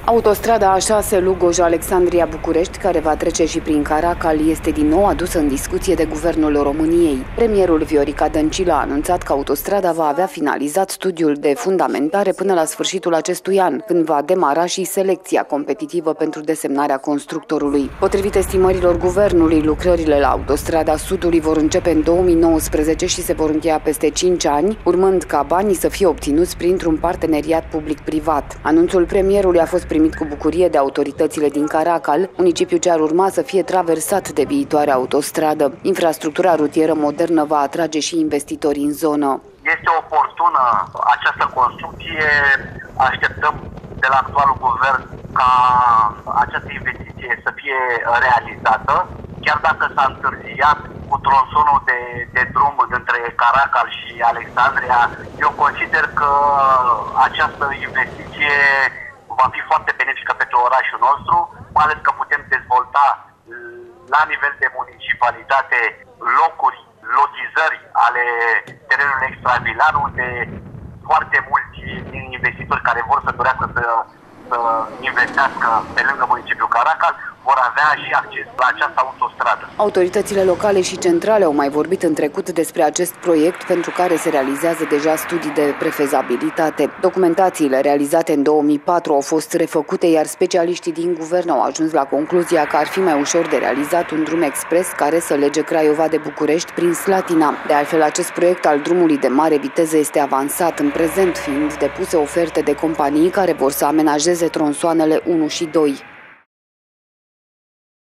Autostrada A6 Lugoj-Alexandria-București, care va trece și prin Caracal, este din nou adusă în discuție de Guvernul României. Premierul Viorica Dăncilă a anunțat că autostrada va avea finalizat studiul de fundamentare până la sfârșitul acestui an, când va demara și selecția competitivă pentru desemnarea constructorului. Potrivit estimărilor Guvernului, lucrările la Autostrada Sudului vor începe în 2019 și se vor încheia peste 5 ani, urmând ca banii să fie obținuți printr-un parteneriat public-privat. Anunțul premierului a fost primit cu bucurie de autoritățile din Caracal, municipiu ce ar urma să fie traversat de viitoarea autostradă. Infrastructura rutieră modernă va atrage și investitori în zonă. Este oportună această construcție. Așteptăm de la actualul guvern ca această investiție să fie realizată. Chiar dacă s-a întârziat cu tronsonul de drum dintre Caracal și Alexandria, eu consider că această investiție va fi foarte benefică pentru orașul nostru, mai ales că putem dezvolta la nivel de municipalitate locuri, lotizări ale terenului extravilan, unde foarte mulți investitori care vor să dorească să investească pe lângă municipiul Caracal vor avea și acces la această autostradă. Autoritățile locale și centrale au mai vorbit în trecut despre acest proiect, pentru care se realizează deja studii de prefezabilitate. Documentațiile realizate în 2004 au fost refăcute, iar specialiștii din guvern au ajuns la concluzia că ar fi mai ușor de realizat un drum expres care să lege Craiova de București prin Slatina. De altfel, acest proiect al drumului de mare viteză este avansat în prezent, fiind depuse oferte de companii care vor să amenajeze tronsoanele 1 și 2.